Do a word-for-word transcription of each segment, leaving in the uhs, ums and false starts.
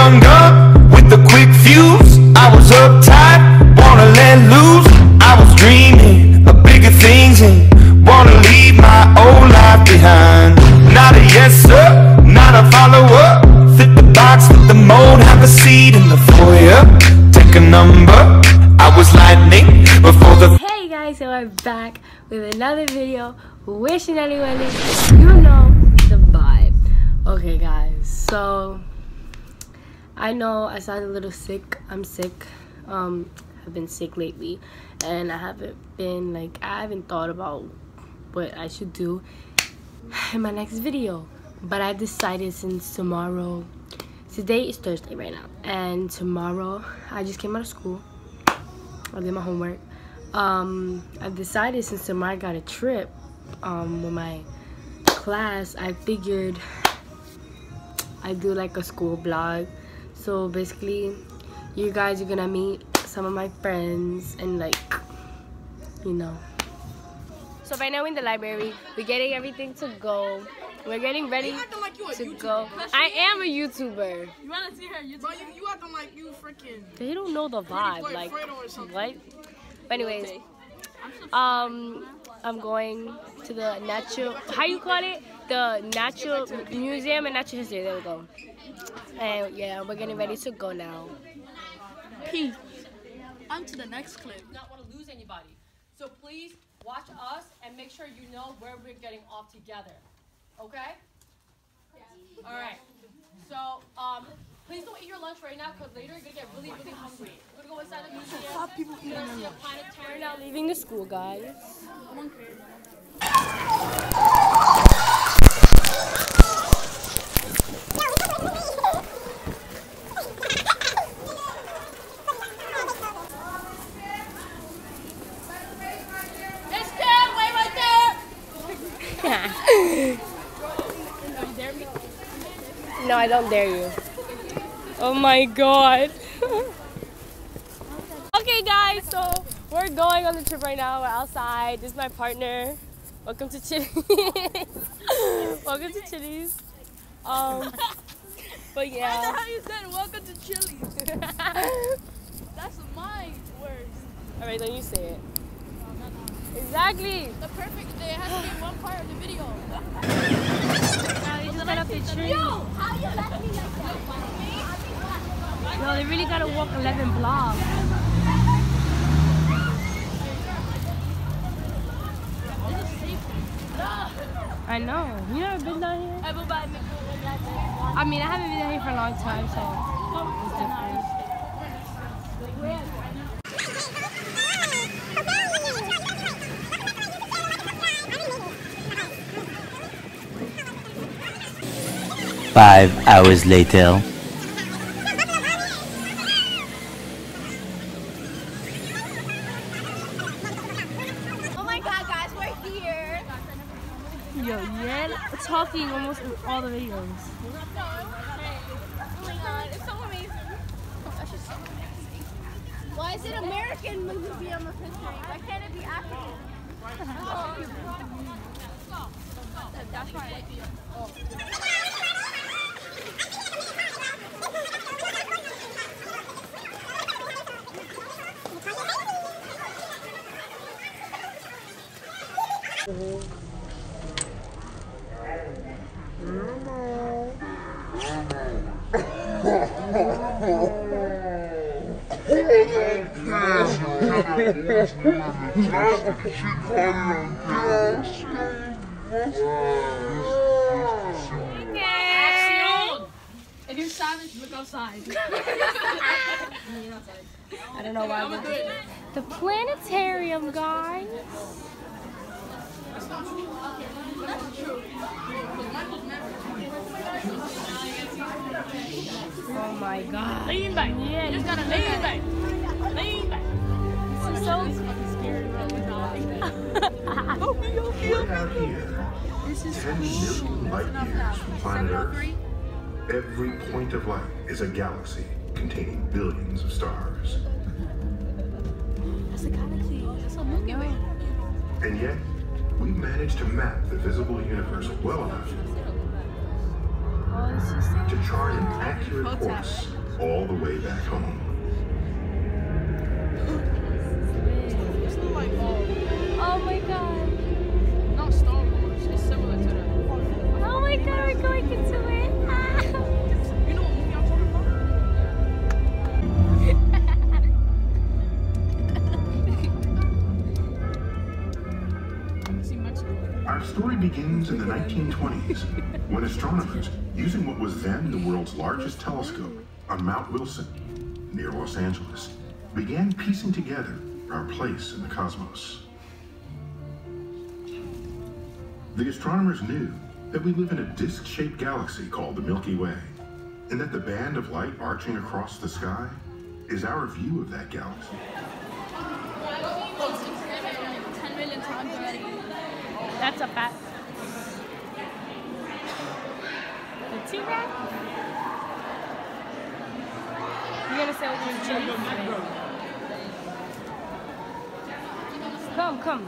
young gun with a quick fuse. I was uptight, wanna let loose. I was dreaming of bigger things and wanna leave my old life behind. Not a yes sir, not a follower. Fit the box, fit the mold, have a seat in the foyer. Take a number, I was lightning before the... Hey guys, so we're back with another video. Wishing anyone, you know the vibe. Okay guys, so I know I sound a little sick. I'm sick. Um, I've been sick lately, and I haven't been like I haven't thought about what I should do in my next video. But I decided since tomorrow, today is Thursday right now, and tomorrow I just came out of school. I did my homework. Um, I decided since tomorrow I got a trip um, with my class, I figured I do like a school vlog. So basically, you guys are gonna meet some of my friends and like, you know. So right now we're in the library. We're getting everything to go. We're getting ready like to YouTuber. go. I am a YouTuber. You wanna see her YouTube? Bro, you, you acting like you freaking. They don't know the vibe, like what? But anyways, um, I'm going to the natural. How you call it? The Natural Museum and Natural History. There we go. And yeah, we're getting ready to go now. Peace. On to the next clip. Not want to lose anybody, so please watch us and make sure you know where we're getting off together. Okay? All right. So, um, please don't eat your lunch right now, because later you're gonna get really, really hungry. We're gonna go inside the museum. Stop people eating We're gonna see a planetarium. We're now leaving the school, guys. It's there, way right there. No, I don't dare you. Oh my god. Okay guys, so we're going on the trip right now. We're outside. This is my partner. Welcome to Chili's. Welcome to Chili's. Um, but yeah. I know how you said welcome to Chili's. That's my words. Alright, then you say it. Exactly. The perfect day has to be one part of the video. Now you just got up the tree. Yo, how you let me like that? No, they really gotta walk eleven blocks. I know. You never been down here? I mean, I haven't been down here for a long time, so it's different. Five hours later. Oh my god, guys, we're here. Yo, yeah, talking almost in all the videos. Oh my god, it's so amazing. That's just so amazing. Why is it American Museum of History? Why can't it be African? That's right. Oh. If you're savage, look outside. I don't know why. The planetarium, guys. Oh my god. Lean back. Yeah, You just gotta lean back. Lean back. This is so scary. We have here ten million light years from planet Earth. Every point of light is a galaxy containing billions of stars. That's a galaxy. That's a Milky Way. And yet, we managed to map the visible universe well enough to chart an accurate accurate course all the way back home. It's not like, oh, Oh my god. not Star Wars. It's similar to that. Oh my god, we're going into it. Ah. You know what movie I'm talking about? See Mexico. Our story begins in the nineteen twenties, when astronomers, using what was then the world's largest telescope on Mount Wilson, near Los Angeles, began piecing together our place in the cosmos. The astronomers knew that we live in a disc-shaped galaxy called the Milky Way, and that the band of light arching across the sky is our view of that galaxy. ten million times already. That's a fact. The T-Rex? You're gonna say with your cheese? Come, come.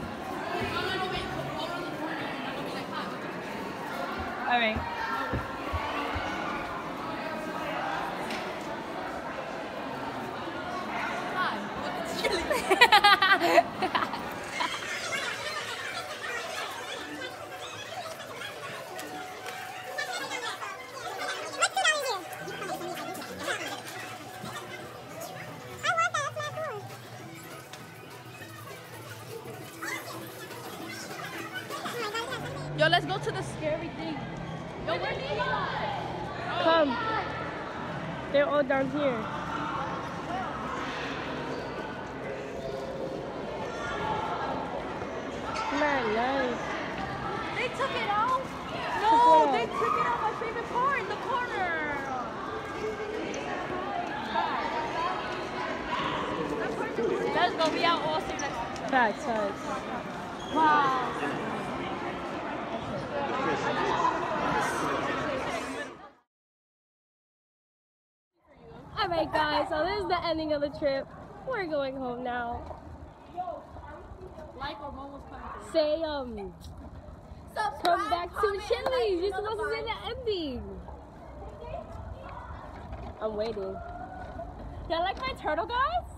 All right. Yo, let's go to the scary thing. Yo, where do you Come. They're all down here. Not nice. They took it out? Took No, what they out? took it out my favorite part in the corner. Let's go. We out all see you next time. Facts, facts. Wow. Alright guys, so this is the ending of the trip. We're going home now. Like or Momo's coming. Say um come back to Chili's. You're supposed to say the ending. I'm waiting. Y'all like my turtle, guys?